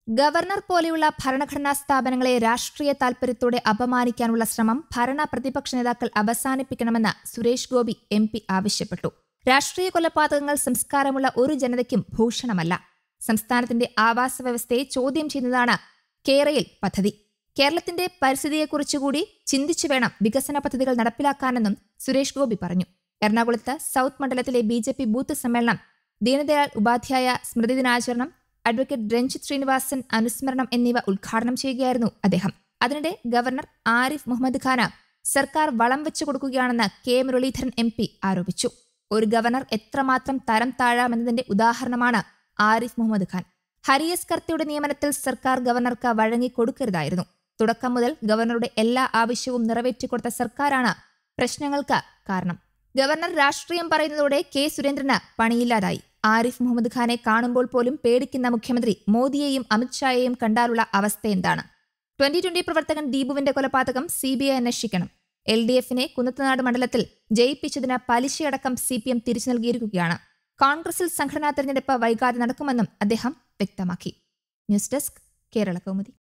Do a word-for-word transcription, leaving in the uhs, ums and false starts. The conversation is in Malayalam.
ഗവർണർ പോലെയുള്ള ഭരണഘടനാ സ്ഥാപനങ്ങളെ രാഷ്ട്രീയ താൽപര്യത്തോടെ അപമാനിക്കാനുള്ള ശ്രമം ഭരണ പ്രതിപക്ഷ നേതാക്കൾ അവസാനിപ്പിക്കണമെന്ന് സുരേഷ് ഗോപി എം പി ആവശ്യപ്പെട്ടു. രാഷ്ട്രീയ കൊലപാതകങ്ങൾ സംസ്കാരമുള്ള ഒരു ജനതയ്ക്കും ഭൂഷണമല്ല. സംസ്ഥാനത്തിന്റെ ആവാസ വ്യവസ്ഥയെ ചോദ്യം ചെയ്യുന്നതാണ് കേരയിൽ പദ്ധതി. കേരളത്തിന്റെ പരിസ്ഥിതിയെക്കുറിച്ചുകൂടി ചിന്തിച്ചു വേണം വികസന പദ്ധതികൾ നടപ്പിലാക്കാനെന്നും സുരേഷ് ഗോപി പറഞ്ഞു. എറണാകുളത്ത് സൌത്ത് മണ്ഡലത്തിലെ ബി ജെ പി ബൂത്ത് സമ്മേളനം, ദീനദയാൽ ഉപാധ്യായ സ്മൃതി ദിനാചരണം, അഡ്വക്കേറ്റ് രഞ്ജിത്ത് ശ്രീനിവാസൻ അനുസ്മരണം എന്നിവ ഉദ്ഘാടനം ചെയ്യുകയായിരുന്നു അദ്ദേഹം. അതിനിടെ ഗവർണർ ആരിഫ് മുഹമ്മദ് ഖാന് സർക്കാർ വളം വെച്ചു കൊടുക്കുകയാണെന്ന് കെ മുരളീധരൻ എം പി ആരോപിച്ചു. ഒരു ഗവർണർ എത്രമാത്രം തരം താഴാമെന്നതിന്റെ ഉദാഹരണമാണ് ആരിഫ് മുഹമ്മദ് ഖാൻ. ഹരിയസ് കർത്തയുടെ നിയമനത്തിൽ സർക്കാർ ഗവർണർക്ക് വഴങ്ങിക്കൊടുക്കരുതായിരുന്നു. തുടക്കം മുതൽ ഗവർണറുടെ എല്ലാ ആവശ്യവും നിറവേറ്റിക്കൊടുത്ത സർക്കാരാണ് പ്രശ്നങ്ങൾക്ക് കാരണം. ഗവർണർ രാഷ്ട്രീയം പറയുന്നതോടെ കെ സുരേന്ദ്രന് പണിയില്ലാതായി. ആരിഫ് മുഹമ്മദ് ഖാനെ കാണുമ്പോൾ പോലും പേടിക്കുന്ന മുഖ്യമന്ത്രി മോദിയെയും അമിത്ഷായെയും കണ്ടാലുള്ള അവസ്ഥ എന്താണ്? ട്വന്റി ട്വന്റി പ്രവർത്തകൻ ദീപുവിന്റെ കൊലപാതകം സി ബി ഐ അന്വേഷിക്കണം. എൽ ഡി എഫിനെ കുന്നത്തനാട് മണ്ഡലത്തിൽ ജയിപ്പിച്ചതിന് പലിശയടക്കം സി പി എം തിരിച്ചു നൽകിയിരിക്കുകയാണ്. കോൺഗ്രസിൽ സംഘടനാ തെരഞ്ഞെടുപ്പ് വൈകാതെ നടക്കുമെന്നും അദ്ദേഹം വ്യക്തമാക്കി. News desk, Kerala Kaumudi.